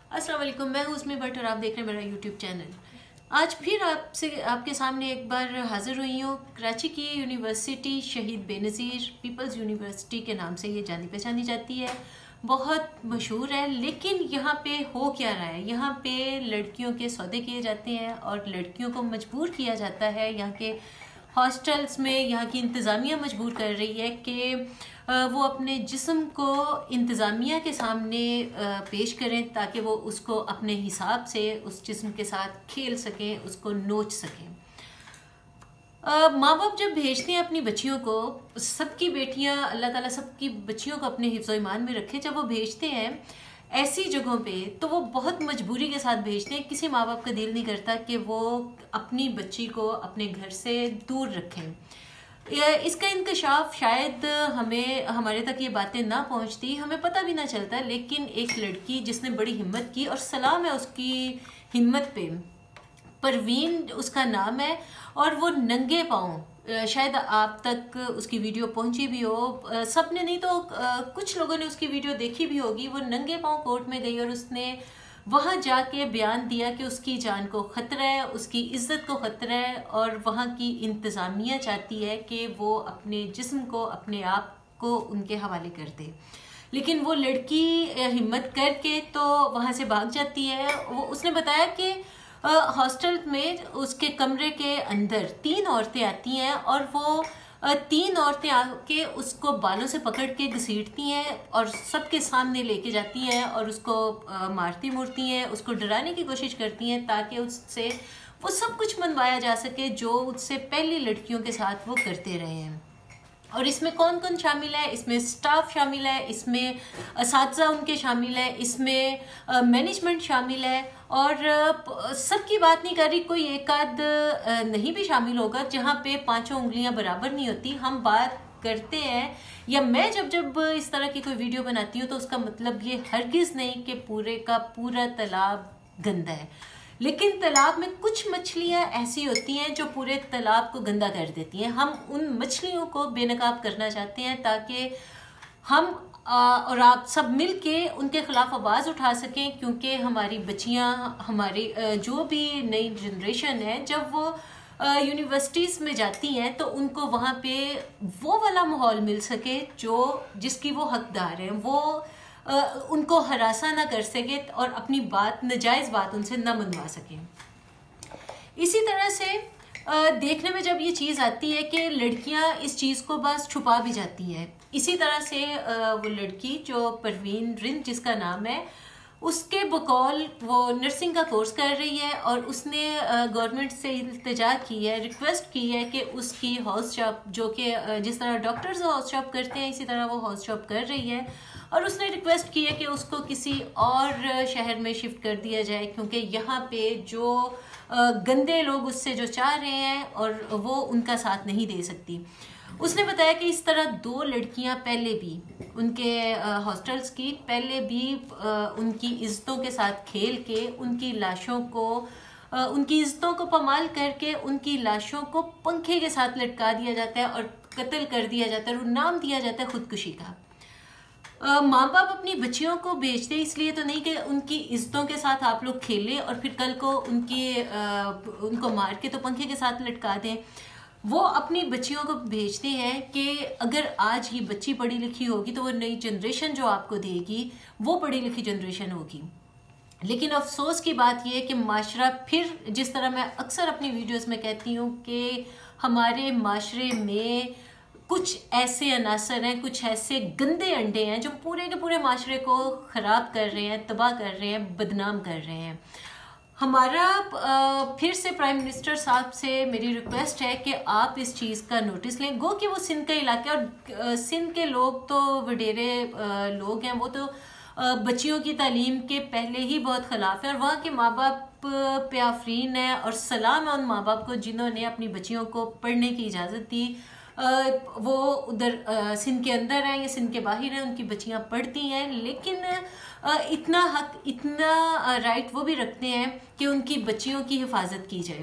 अस्सलाम वालेकुम, मैं हूँ उसमें बट और आप देख रहे हैं मेरा यूट्यूब चैनल। आज फिर आपके सामने एक बार हाजिर हुई हूँ। कराची की यूनिवर्सिटी शहीद बेनज़ीर पीपल्स यूनिवर्सिटी के नाम से ये जानी पहचानी जाती है, बहुत मशहूर है। लेकिन यहाँ पे हो क्या रहा है, यहाँ पे लड़कियों के सौदे किए जाते हैं और लड़कियों को मजबूर किया जाता है। यहाँ के हॉस्टल्स में यहाँ की इंतज़ामिया मजबूर कर रही है कि वो अपने जिस्म को इंतज़ामिया के सामने पेश करें ताकि वो उसको अपने हिसाब से उस जिस्म के साथ खेल सकें, उसको नोच सकें। माँ बाप जब भेजते हैं अपनी बच्चियों को, सबकी बेटियां, अल्लाह ताला सबकी बच्चियों को अपने हिफ्ज़ ईमान में रखे, जब वो भेजते हैं ऐसी जगहों पे तो वो बहुत मजबूरी के साथ भेजते हैं। किसी माँ बाप का दिल नहीं करता कि वो अपनी बच्ची को अपने घर से दूर रखें। इसका इंकशाफ शायद हमें, हमारे तक ये बातें ना पहुंचती, हमें पता भी ना चलता। लेकिन एक लड़की जिसने बड़ी हिम्मत की, और सलाम है उसकी हिम्मत पे, परवीन उसका नाम है, और वो नंगे पाँव, शायद आप तक उसकी वीडियो पहुंची भी हो, सबने नहीं तो कुछ लोगों ने उसकी वीडियो देखी भी होगी। वो नंगे पाँव कोर्ट में गई और उसने वहाँ जाके बयान दिया कि उसकी जान को ख़तरा है, उसकी इज्जत को ख़तरा है, और वहाँ की इंतज़ामिया चाहती है कि वो अपने जिस्म को, अपने आप को उनके हवाले कर दे। लेकिन वो लड़की हिम्मत करके तो वहाँ से भाग जाती है। उसने बताया कि हॉस्टल में उसके कमरे के अंदर 3 औरतें आती हैं और वो 3 औरतें आके उसको बालों से पकड़ के घसीटती हैं और सबके सामने लेके जाती हैं और उसको मारती मुरती हैं, उसको डराने की कोशिश करती हैं ताकि उससे वो सब कुछ मनवाया जा सके जो उससे पहली लड़कियों के साथ वो करते रहे हैं। और इसमें कौन कौन शामिल है? इसमें स्टाफ शामिल है, इसमें असातिज़ा उनके शामिल है, इसमें मैनेजमेंट शामिल है, और सबकी बात नहीं कर रही, कोई एक आध नहीं भी शामिल होगा जहाँ पे 5 उंगलियां बराबर नहीं होती। हम बात करते हैं, या मैं जब जब इस तरह की कोई वीडियो बनाती हूँ तो उसका मतलब ये हरगिज़ नहीं कि पूरे का पूरा तालाब गंदा है। लेकिन तालाब में कुछ मछलियाँ ऐसी होती हैं जो पूरे तालाब को गंदा कर देती हैं। हम उन मछलियों को बेनकाब करना चाहते हैं ताकि हम और आप सब मिल के उनके खिलाफ आवाज़ उठा सकें, क्योंकि हमारी बच्चियाँ, हमारी जो भी नई जनरेशन है, जब वो यूनिवर्सिटीज़ में जाती हैं तो उनको वहाँ पे वो वाला माहौल मिल सके जो जिसकी वो हकदार हैं, वो उनको हरासा ना कर सके और अपनी बात, नजायज़ बात उनसे न मनवा सकें। इसी तरह से देखने में जब ये चीज़ आती है कि लड़कियां इस चीज़ को बस छुपा भी जाती हैं, इसी तरह से वो लड़की जो परवीन रिंद जिसका नाम है, उसके बकौल वो नर्सिंग का कोर्स कर रही है और उसने गवर्नमेंट से इल्तिजा की है, रिक्वेस्ट की है कि उसकी हाउस जॉब, जो कि जिस तरह डॉक्टर्स हाउस जॉब करते हैं इसी तरह वो हाउस जॉब कर रही है, और उसने रिक्वेस्ट की है कि उसको किसी और शहर में शिफ्ट कर दिया जाए, क्योंकि यहाँ पे जो गंदे लोग उससे जो चाह रहे हैं और वो उनका साथ नहीं दे सकती। उसने बताया कि इस तरह 2 लड़कियां पहले भी उनके हॉस्टल्स की पहले भी उनकी इज्जतों के साथ खेल के उनकी लाशों को, उनकी इज्जतों को पमाल करके उनकी लाशों को पंखे के साथ लटका दिया जाता है और कत्ल कर दिया जाता है और नाम दिया जाता है खुदकुशी का। माँ बाप अपनी बच्चियों को भेजते इसलिए तो नहीं कि उनकी इज्जतों के साथ आप लोग खेलें और फिर कल को उनको मार के तो पंखे के साथ लटका दें। वो अपनी बच्चियों को भेजते हैं कि अगर आज ये बच्ची पढ़ी लिखी होगी तो वो नई जनरेशन जो आपको देगी वो पढ़ी लिखी जनरेशन होगी। लेकिन अफसोस की बात यह है कि माशरा फिर, जिस तरह मैं अक्सर अपनी वीडियोस में कहती हूँ कि हमारे माशरे में कुछ ऐसे अनासर हैं, कुछ ऐसे गंदे अंडे हैं जो पूरे के पूरे माशरे को ख़राब कर रहे हैं, तबाह कर रहे हैं, बदनाम कर रहे हैं। हमारा फिर से प्राइम मिनिस्टर साहब से मेरी रिक्वेस्ट है कि आप इस चीज़ का नोटिस लें। गो कि वो सिंध का इलाका, और सिंध के लोग तो वडेरे लोग हैं, वो तो बच्चियों की तालीम के पहले ही बहुत ख़िलाफ़ है, और वहाँ के माँ बाप पे आफरीन है और सलाम है उन माँ बाप को जिन्होंने अपनी बच्चियों को पढ़ने की इजाज़त दी। वो उधर सिंध के अंदर हैं या सिंध के बाहर हैं, उनकी बच्चियां पढ़ती हैं, लेकिन इतना हक, इतना राइट वो भी रखते हैं कि उनकी बच्चियों की हिफाजत की जाए।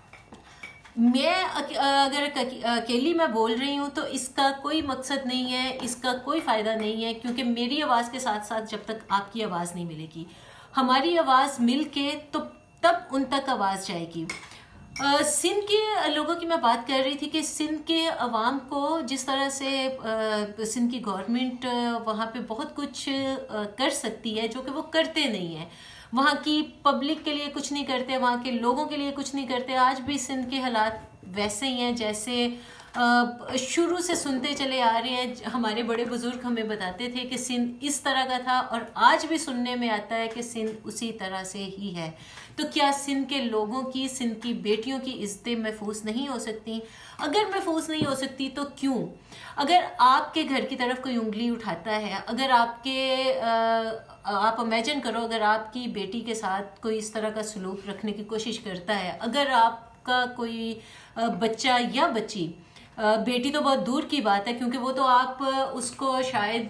मैं अगर अकेली मैं बोल रही हूँ तो इसका कोई मकसद नहीं है, इसका कोई फ़ायदा नहीं है, क्योंकि मेरी आवाज़ के साथ साथ जब तक आपकी आवाज़ नहीं मिलेगी, हमारी आवाज़ मिल के तो तब उन तक आवाज़ जाएगी। सिंध के लोगों की मैं बात कर रही थी कि सिंध के अवाम को जिस तरह से सिंध की गवर्नमेंट वहाँ पे बहुत कुछ कर सकती है जो कि वो करते नहीं है। वहाँ की पब्लिक के लिए कुछ नहीं करते, वहाँ के लोगों के लिए कुछ नहीं करते। आज भी सिंध के हालात वैसे ही हैं जैसे शुरू से सुनते चले आ रहे हैं। हमारे बड़े बुजुर्ग हमें बताते थे कि सिंध इस तरह का था और आज भी सुनने में आता है कि सिंध उसी तरह से ही है। तो क्या सिंध के लोगों की, सिंध की बेटियों की इज्जतें महफूज नहीं हो सकती? अगर महफूज नहीं हो सकती तो क्यों? अगर आपके घर की तरफ कोई उंगली उठाता है, अगर आप इमेजिन करो अगर आपकी बेटी के साथ कोई इस तरह का सलूक रखने की कोशिश करता है, अगर आपका कोई बच्चा या बच्ची, बेटी तो बहुत दूर की बात है क्योंकि वो तो आप उसको शायद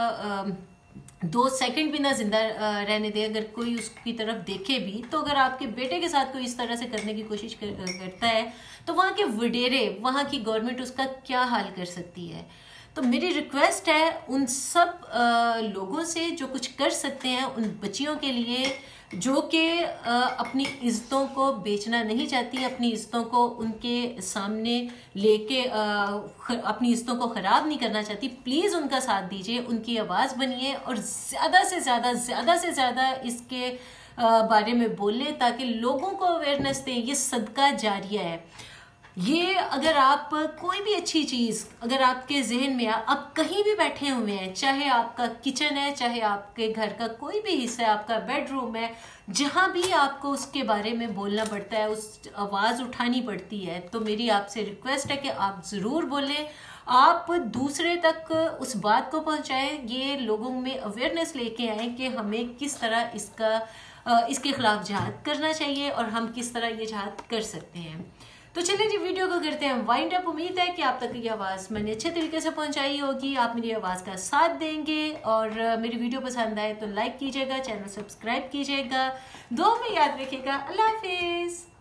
2 सेकंड भी ना जिंदा रहने दे, अगर कोई उसकी तरफ देखे भी, तो अगर आपके बेटे के साथ कोई इस तरह से करने की कोशिश करता है तो वहाँ के वडेरे, वहाँ की गवर्नमेंट उसका क्या हाल कर सकती है? तो मेरी रिक्वेस्ट है उन सब लोगों से जो कुछ कर सकते हैं उन बच्चियों के लिए जो कि अपनी इज्जतों को बेचना नहीं चाहती, अपनी इज्जतों को उनके सामने लेके अपनी इज्जतों को ख़राब नहीं करना चाहती, प्लीज़ उनका साथ दीजिए, उनकी आवाज़ बनिए और ज़्यादा से ज़्यादा इसके बारे में बोलें ताकि लोगों को अवेयरनेस दें। ये सदका जारिया है। ये अगर आप कोई भी अच्छी चीज़ अगर आपके जहन में आप कहीं भी बैठे हुए हैं, चाहे आपका किचन है, चाहे आपके घर का कोई भी हिस्सा है, आपका बेडरूम है, जहाँ भी आपको उसके बारे में बोलना पड़ता है, उस आवाज़ उठानी पड़ती है, तो मेरी आपसे रिक्वेस्ट है कि आप ज़रूर बोलें, आप दूसरे तक उस बात को पहुँचाएं, ये लोगों में अवेयरनेस लेके आएँ कि हमें किस तरह इसके खिलाफ जिहाद करना चाहिए और हम किस तरह ये जिहाद कर सकते हैं। तो चलिए जी, वीडियो को करते हैं वाइंड अप। उम्मीद है कि आप तक ये आवाज़ मैंने अच्छे तरीके से पहुंचाई होगी, आप मेरी आवाज़ का साथ देंगे और मेरी वीडियो पसंद आए तो लाइक कीजिएगा, चैनल सब्सक्राइब कीजिएगा, दुआ में याद रखिएगा। अल्लाह हाफिज़।